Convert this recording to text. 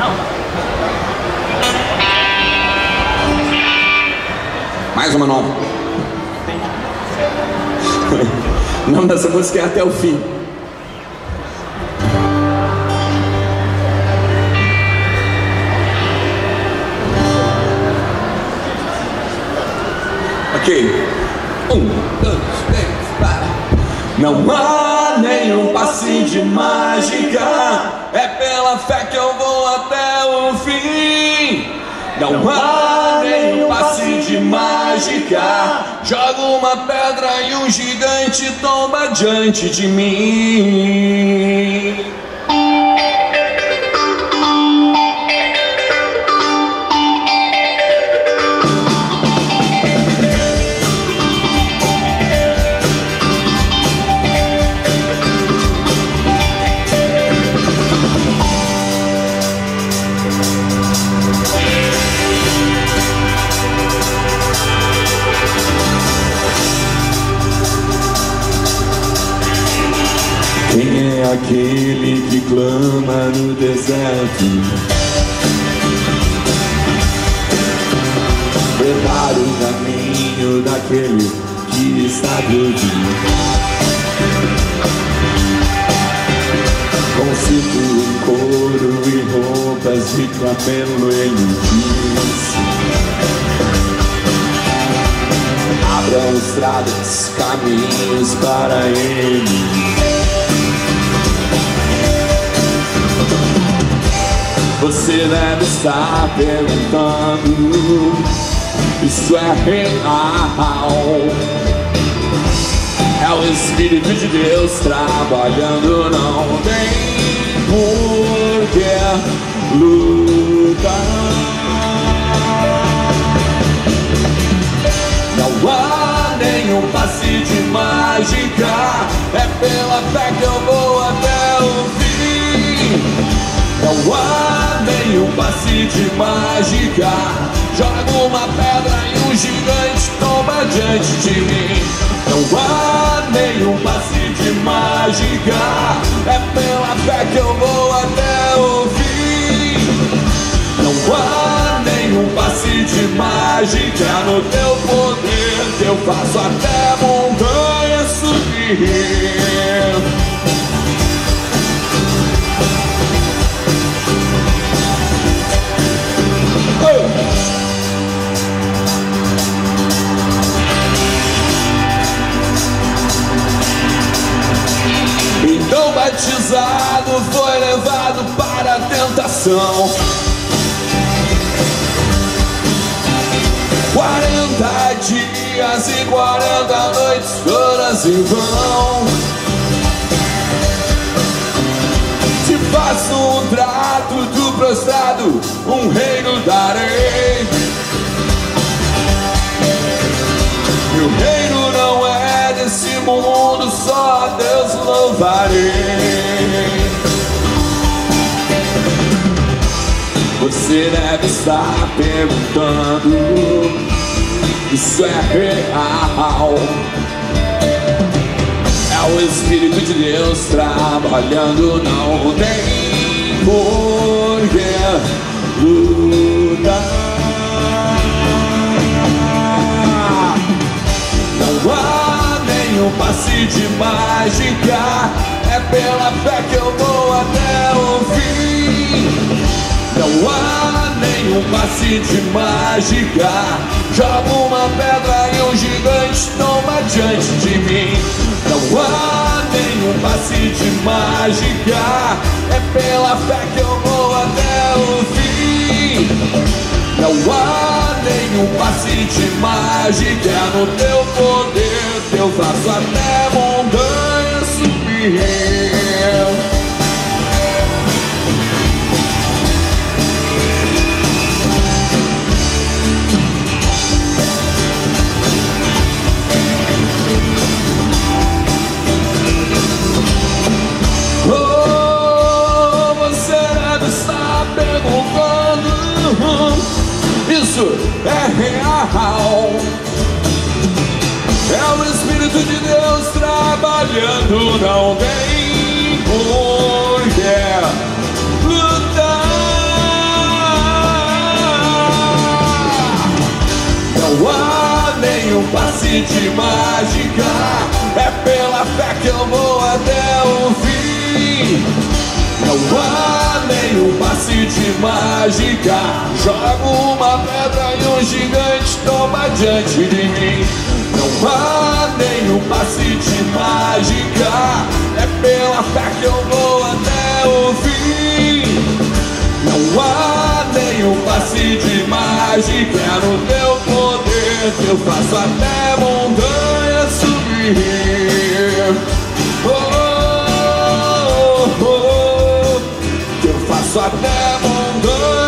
Mais uma nova. O nome dessa música é Até o Fim. Ok. 1, 2, 3, 4. Não há nenhum passinho de mágica, é pela fé que eu vou até o fim. Não há nenhum passinho de mágica, jogo uma pedra e um gigante tomba diante de mim. Quem é aquele que clama no deserto? Prepara o caminho daquele que está dormindo. Com cinto em couro e roupas de camelo ele diz: abram estradas, caminhos para ele. Você deve estar perguntando: isso é real? É o Espírito de Deus trabalhando, não tem por que lutar. Não há nenhum passe de mágica, é pela fé que eu vou até o fim. Não há nenhum passe de mágica, jogo uma pedra e um gigante tomba diante de mim. Não há nenhum passe de mágica, é pela fé que eu vou até o fim. Não há nenhum passe de mágica, no teu poder que eu faço até montanha subir. Então batizado foi levado para a tentação. 40 dias e 40 noites todas em vão. Te faço um trato do prostrado, um reino darei. Meu reino não é desse mundo, só a Deus louvarei. Você deve estar perguntando: isso é real? É o Espírito de Deus trabalhando, não tem por que lutar. Não há nenhum passe de mágica, é pela fé que eu vou até o fim. Não há nenhum passe de mágica, jogo uma pedra e um gigante tomba diante de mim. Não há nenhum passe de mágica, é pela fé que eu vou até o fim. Não há nenhum passe de mágica, é no teu poder que eu faço até montanha subir. Isso é real. É o Espírito de Deus trabalhando, não tem por que lutar. de mágica. É pela fé que eu vou até o fim. Não há nenhum passe de mágica. Jogo uma pedra e um gigante toma diante de mim. Não há nenhum passe de mágica. É pela fé que eu vou até o fim. Não há nenhum passe de mágica. É no teu poder que eu faço até montanha subir. Oh, oh, oh. Que eu faço até montanha